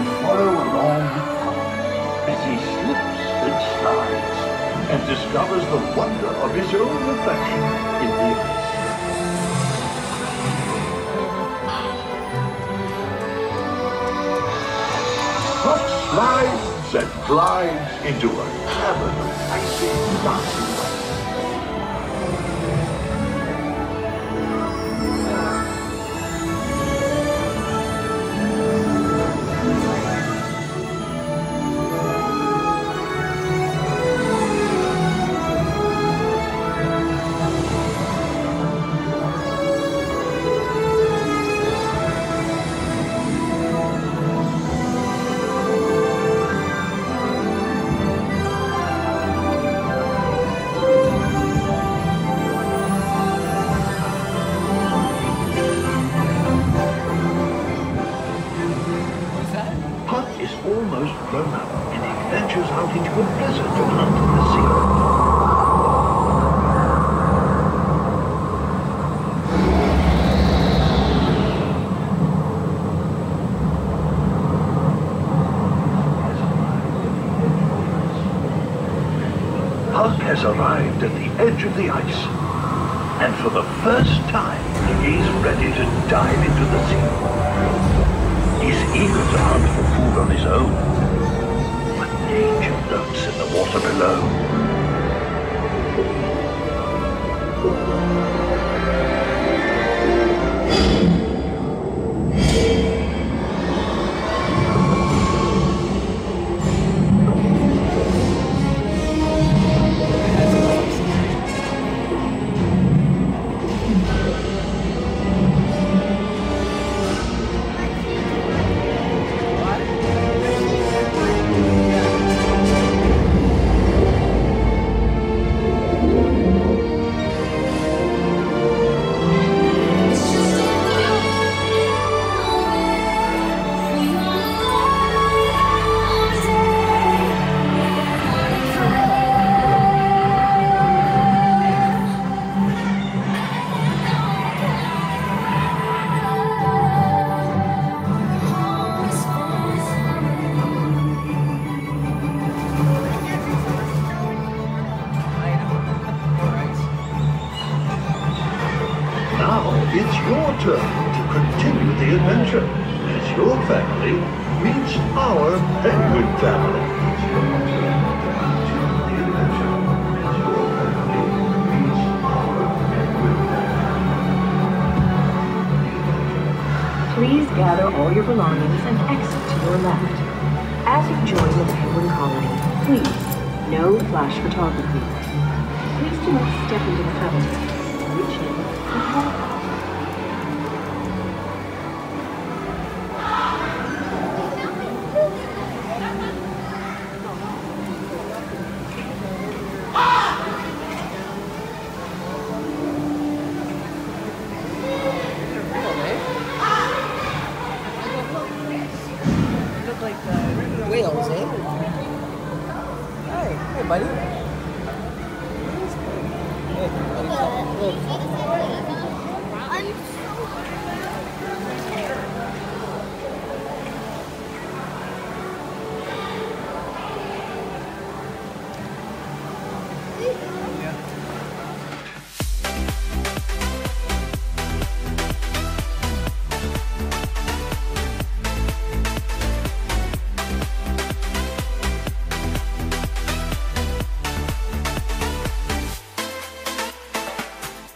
follow along the path as he slips and slides and discovers the wonder of his own reflection in the ice. Puck slides and glides into a cavern of icy dancing light. Almost grown up, and he ventures out into a blizzard to hunt in the sea. Puck has arrived at the edge of the ice, and for the first time, he's ready to dive into the sea. He's eager to hunt for food on his own, but danger lurks in the water below. It's your turn to continue the adventure as your family meets our penguin family. It's your turn to continue the adventure as your family meets our penguin family. Please gather all your belongings and exit to your left. As you join the penguin colony, please, no flash photography. Please do not step into the habitat. Reach in and help. Whales, eh? Hey, buddy. Hey, buddy.